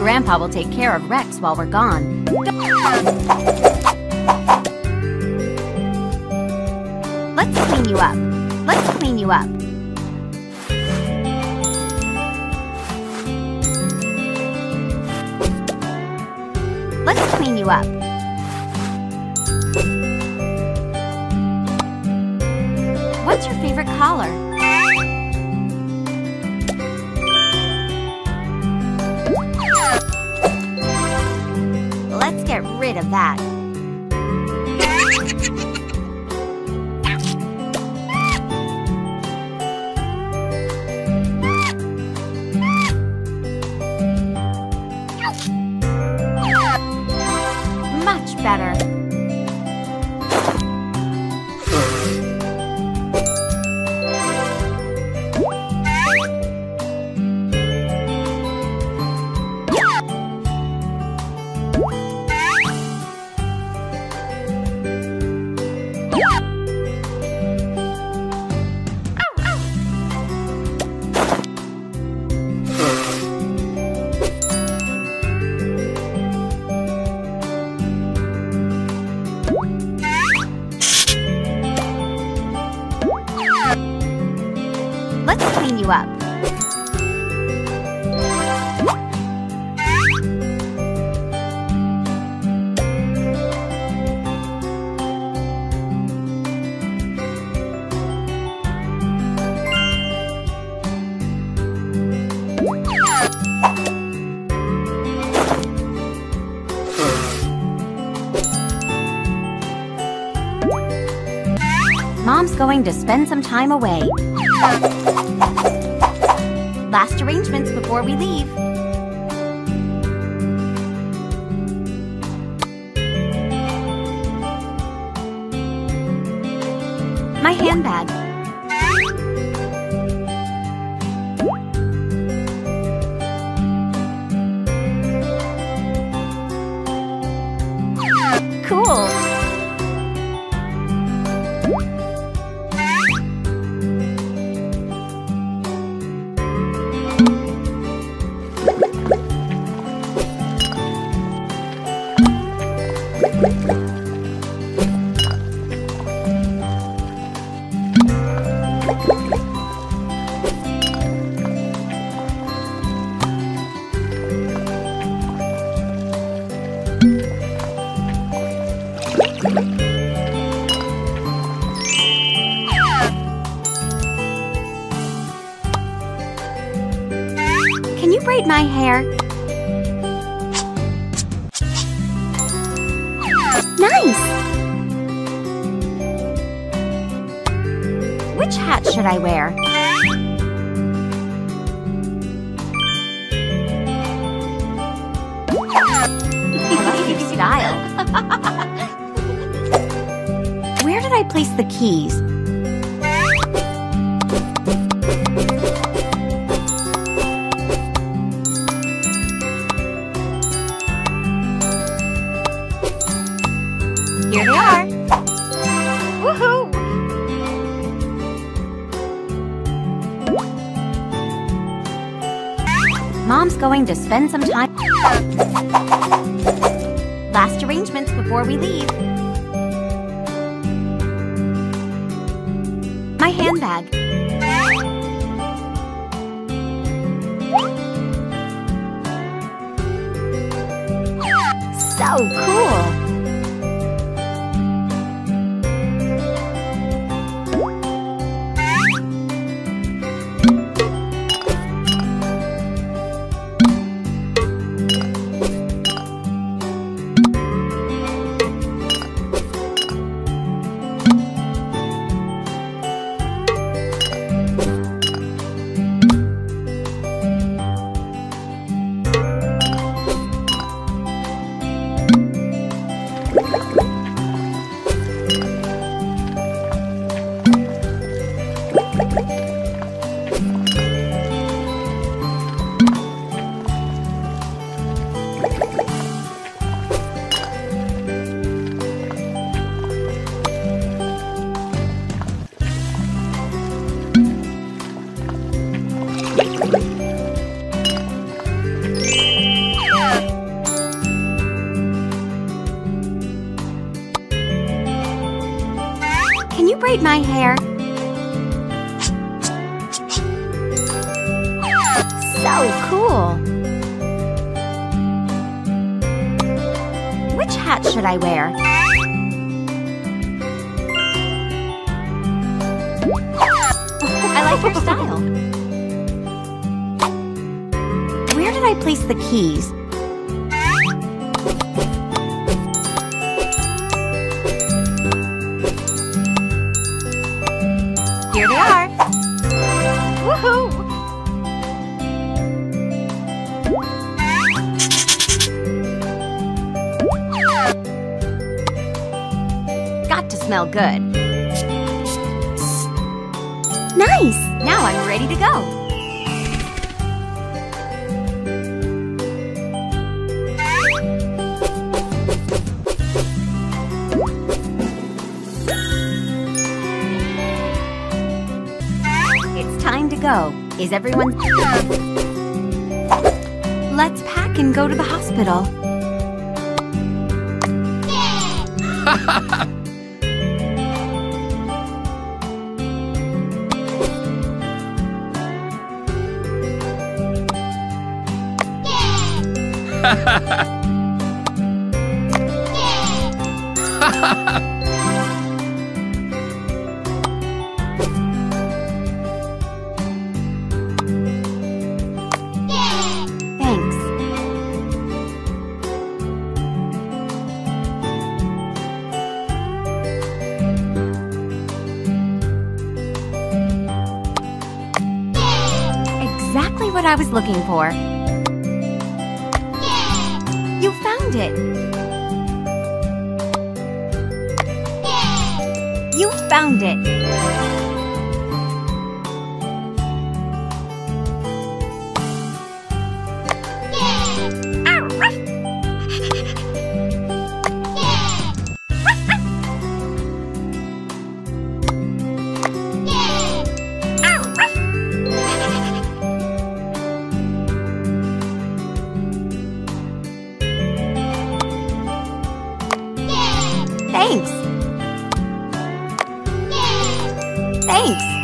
Grandpa will take care of Rex while we're gone. Let's clean you up. Let's clean you up. Let's clean you up. What's your favorite color? Let's get rid of that. Much better. Let's clean you up. Mom's going to spend some time away. Last arrangements before we leave. My handbag. Cool. Can you braid my hair? Nice! Which hat should I wear? I love your style. Where did I place the keys? Here they are! Woohoo! Mom's going to spend some time. Last arrangements before we leave. My handbag. So cool! braid my hair. So cool! Which hat should I wear? I like your style. Where did I place the keys? Here they are! Woohoo! Got to smell good. Nice! Now I'm ready to go. It's time to go. Is everyone... Let's pack and go to the hospital. Thanks. Exactly what I was looking for. You found it! You found it! Thanks! Thanks!